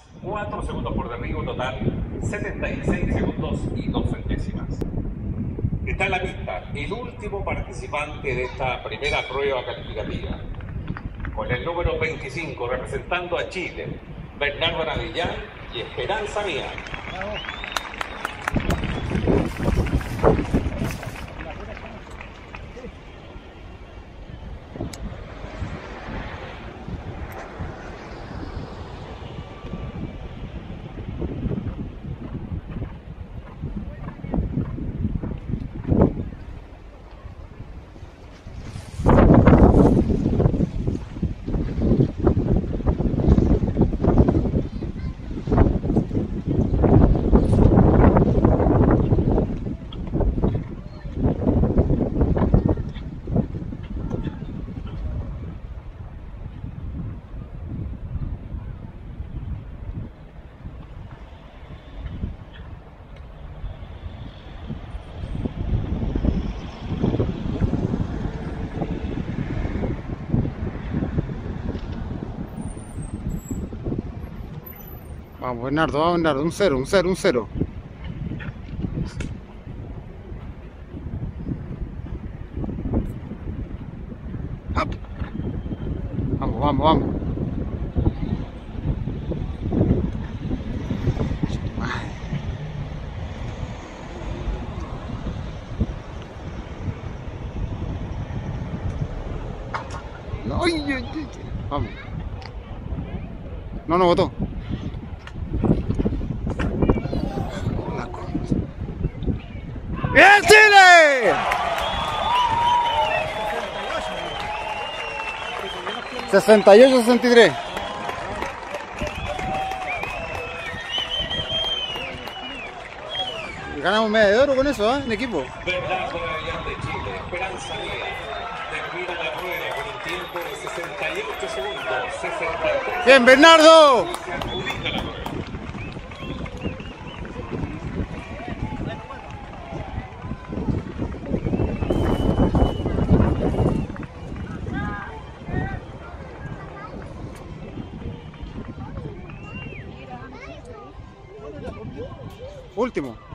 4 segundos por derribo, total 76 segundos y 2 centésimas. Está en la pista el último participante de esta primera prueba calificativa. Con el número 25, representando a Chile, Bernardo Navillán y Esperanza Mía. Vamos Bernardo, un cero. Up. Vamos. No, vamos. No votó. ¡Bien, Chile! 68-63. Ganamos medalla de oro con eso, ¿eh? En equipo. Bernardo Navillán de Chile, Esperanza Mía, termina la prueba con un tiempo de 68 segundos, 63. ¡Bien, Bernardo! Se adjudica la prueba. Último.